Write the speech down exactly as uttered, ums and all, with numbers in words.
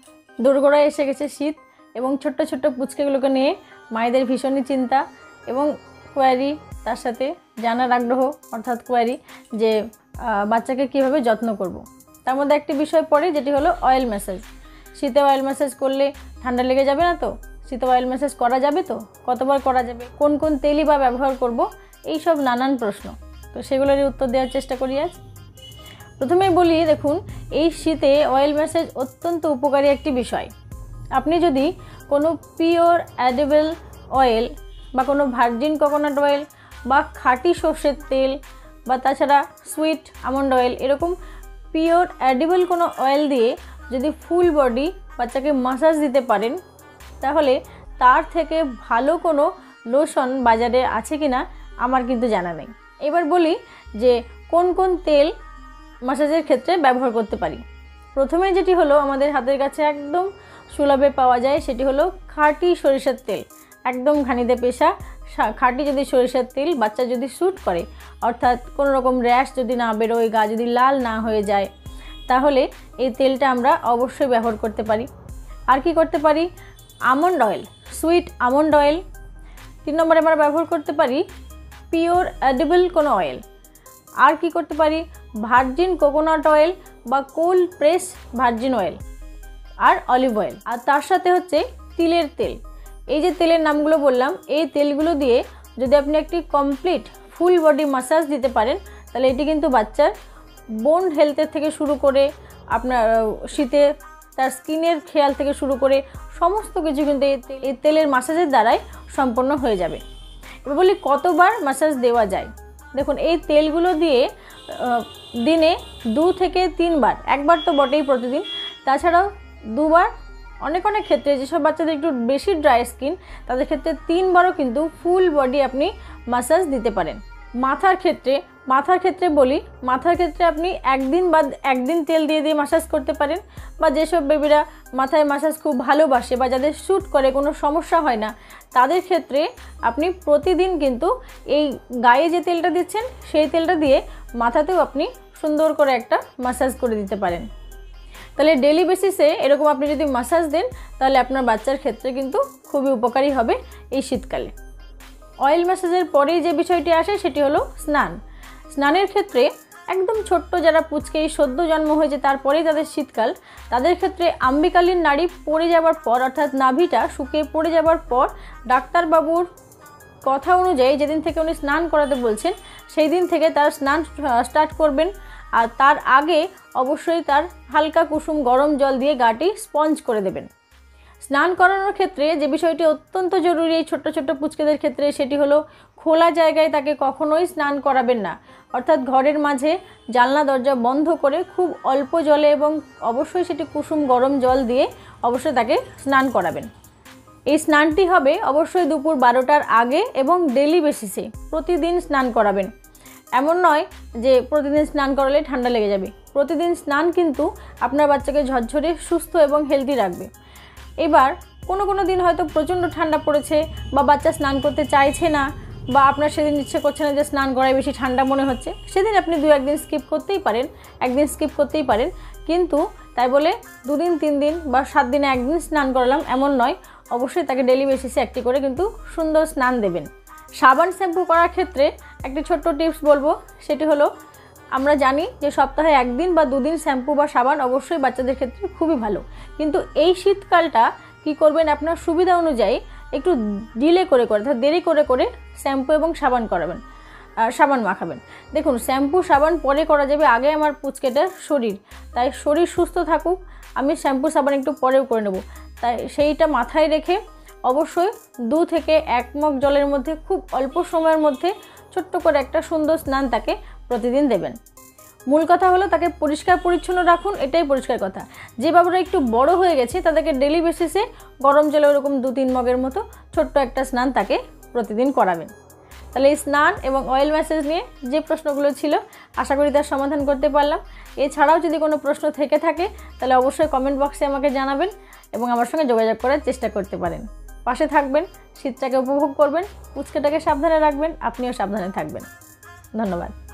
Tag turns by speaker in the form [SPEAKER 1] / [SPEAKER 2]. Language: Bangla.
[SPEAKER 1] দোরগোড়ায় এসে গেছে শীত এবং ছোট্ট ছোট্ট পুচকেগুলোকে নিয়ে মায়েদের ভীষণই চিন্তা এবং কোয়ারি, তার সাথে জানার আগ্রহ অর্থাৎ কোয়ারি যে বাচ্চাকে কীভাবে যত্ন করব। তার মধ্যে একটি বিষয় পড়ে যেটি হলো অয়েল ম্যাসাজ। শীতে অয়েল ম্যাসাজ করলে ঠান্ডা লেগে যাবে না তো? শীতে অয়েল ম্যাসাজ করা যাবে তো? কতবার করা যাবে? কোন কোন তেলই বা ব্যবহার করব? এই সব নানান প্রশ্ন, তো সেগুলোরই উত্তর দেওয়ার চেষ্টা করি আজ। প্রথমেই বলি, দেখুন এই শীতে অয়েল ম্যাসাজ অত্যন্ত উপকারী একটি বিষয়। আপনি যদি কোনো পিওর অ্যাডিবল অয়েল বা কোনো ভার্জিন কোকোনাট অয়েল বা খাঁটি সর্ষের তেল বা তাছাড়া সুইট আমন্ড অয়েল এরকম পিওর অ্যাডিবল কোনো অয়েল দিয়ে যদি ফুল বডি বাচ্চাকে মাসাজ দিতে পারেন, তাহলে তার থেকে ভালো কোনো লোশন বাজারে আছে কিনা আমার কিন্তু জানা নেই। এবার বলি যে কোন কোন তেল মাসাজের ক্ষেত্রে ব্যবহার করতে পারি। প্রথমে যেটি হলো আমাদের হাতের কাছে একদম সুলভে পাওয়া যায় সেটি হলো খাঁটি সরিষার তেল। একদম ঘানিতে পেশা খাঁটি যদি সরিষার তেল বাচ্চা যদি স্যুট করে, অর্থাৎ কোনো রকম র্যাশ যদি না বেরোয়, গা যদি লাল না হয়ে যায়, তাহলে এই তেলটা আমরা অবশ্যই ব্যবহার করতে পারি। আর কি করতে পারি? Almond oil, sweet almond oil. তিন নম্বরে আমরা ব্যবহার করতে পারি পিওর অ্যাডিবল কোনো অয়েল। আর কি করতে পারি? ভার্জিন কোকোনাট অয়েল বা কোল্ড প্রেস ভার্জিন অয়েল আর অলিভ অয়েল। আর তার সাথে হচ্ছে তিলের তেল। এই যে তেলের নামগুলো বললাম, এই তেলগুলো দিয়ে যদি আপনি একটি কমপ্লিট ফুল বডি মাসাজ দিতে পারেন, তাহলে এটি কিন্তু বাচ্চার বোন হেলথের থেকে শুরু করে আপনার শীতে তার স্কিনের খেয়াল থেকে শুরু করে সমস্ত কিছু কিন্তু এই তেলের মাসাজের দ্বারাই সম্পন্ন হয়ে যাবে। এবার বলি কতবার মাসাজ দেওয়া যায়। দেখুন এই তেলগুলো দিয়ে দিনে দু থেকে তিনবার, একবার তো বটেই প্রতিদিন, তাছাড়াও দুবার, অনেক অনেক ক্ষেত্রে যেসব বাচ্চাদের একটু বেশি ড্রাই স্কিন তাদের ক্ষেত্রে তিনবারও কিন্তু ফুল বডি আপনি মাসাজ দিতে পারেন। মাথার ক্ষেত্রে মাথার ক্ষেত্রে বলি মাথার ক্ষেত্রে আপনি একদিন বা একদিন তেল দিয়ে দিয়ে মাসাজ করতে পারেন, বা যেসব বেবিরা মাথায় মাসাজ খুব ভালোবাসে বা যাদের শ্যুট করে কোনো সমস্যা হয় না, তাদের ক্ষেত্রে আপনি প্রতিদিন কিন্তু এই গায়ে যে তেলটা দিচ্ছেন সেই তেলটা দিয়ে মাথাতেও আপনি সুন্দর করে একটা মাসাজ করে দিতে পারেন। তাহলে ডেলি বেসিসে এরকম আপনি যদি মাসাজ দেন, তাহলে আপনার বাচ্চার ক্ষেত্রে কিন্তু খুবই উপকারী হবে এই শীতকালে। অয়েল ম্যাসাজের পরেই যে বিষয়টি আসে সেটি হলো স্নান। স্নানের ক্ষেত্রে একদম ছোট্ট যারা পুচকে সদ্য জন্ম হয়েছে তারপরেই তাদের শীতকাল, তাদের ক্ষেত্রে আম্বিকালীন নাড়ি পড়ে যাওয়ার পর, অর্থাৎ নাভিটা শুকিয়ে পড়ে যাওয়ার পর ডাক্তারবাবুর কথা অনুযায়ী যেদিন থেকে উনি স্নান করাতে বলছেন সেই দিন থেকে তার স্নান স্টার্ট করবেন। আর তার আগে অবশ্যই তার হালকা কুসুম গরম জল দিয়ে গাটি স্পঞ্জ করে দেবেন। স্নান করানোর ক্ষেত্রে যে বিষয়টি অত্যন্ত জরুরি এই ছোট্ট ছোট্ট পুচকেদের ক্ষেত্রে সেটি হলো খোলা জায়গায় তাকে কখনোই স্নান করাবেন না। অর্থাৎ ঘরের মাঝে জানলা দরজা বন্ধ করে খুব অল্প জলে এবং অবশ্যই সেটি কুসুম গরম জল দিয়ে অবশ্যই তাকে স্নান করাবেন। এই স্নানটি হবে অবশ্যই দুপুর বারোটার আগে এবং ডেলি বেসিসে প্রতিদিন স্নান করাবেন। এমন নয় যে প্রতিদিন স্নান করালে ঠান্ডা লেগে যাবে। প্রতিদিন স্নান কিন্তু আপনার বাচ্চাকে ঝরঝরে সুস্থ এবং হেলদি রাখবে। এবার কোনো কোনো দিন হয়তো প্রচণ্ড ঠান্ডা পড়েছে বা বাচ্চা স্নান করতে চাইছে না, বা আপনার সেদিন ইচ্ছে করছে না যে স্নান করায় বেশি ঠান্ডা মনে হচ্ছে, সেদিন আপনি দু একদিন স্কিপ করতেই পারেন, একদিন স্কিপ করতেই পারেন। কিন্তু তাই বলে দুদিন তিন দিন বা সাত দিনে একদিন স্নান করালাম এমন নয়, অবশ্যই তাকে ডেলি বেসিসে একটি করে কিন্তু সুন্দর স্নান দেবেন। সাবান শ্যাম্পু করার ক্ষেত্রে একটি ছোট্ট টিপস বলবো, সেটি হলো আমরা জানি যে সপ্তাহে একদিন বা দুদিন শ্যাম্পু বা সাবান অবশ্যই বাচ্চাদের ক্ষেত্রে খুবই ভালো, কিন্তু এই শীতকালটা কি করবেন আপনার সুবিধা অনুযায়ী একটু ডিলে করে করে অর্থাৎ দেরি করে করে শ্যাম্পু এবং সাবান করাবেন, সাবান মাখাবেন। দেখুন শ্যাম্পু সাবান পরে করা যাবে, আগে আমার পুচকেটার শরীর, তাই শরীর সুস্থ থাকুক, আমি শ্যাম্পু সাবান একটু পরেও করে নেব। তাই সেইটা মাথায় রেখে অবশ্যই দু থেকে এক মগ জলের মধ্যে খুব অল্প সময়ের মধ্যে ছোট্ট করে একটা সুন্দর স্নান তাকে প্রতিদিন দেবেন। মূল কথা হলো তাকে পরিষ্কার পরিচ্ছন্ন রাখুন, এটাই পরিষ্কার কথা। যে বাবুরা একটু বড় হয়ে গেছে তাদেরকে ডেলি বেসিসে গরম জলে ওরকম দু তিন মগের মতো ছোট্ট একটা স্নান তাকে প্রতিদিন করাবেন। তাহলে এই স্নান এবং অয়েল ম্যাসাজ নিয়ে যে প্রশ্নগুলো ছিল আশা করি তার সমাধান করতে পারলাম। এছাড়াও যদি কোনো প্রশ্ন থেকে থাকে তাহলে অবশ্যই কমেন্ট বক্সে আমাকে জানাবেন এবং আমার সঙ্গে যোগাযোগ করার চেষ্টা করতে পারেন। পাশে থাকবেন, শীতটাকে উপভোগ করবেন, পুচকেটাকে সাবধানে রাখবেন, আপনিও সাবধানে থাকবেন। ধন্যবাদ।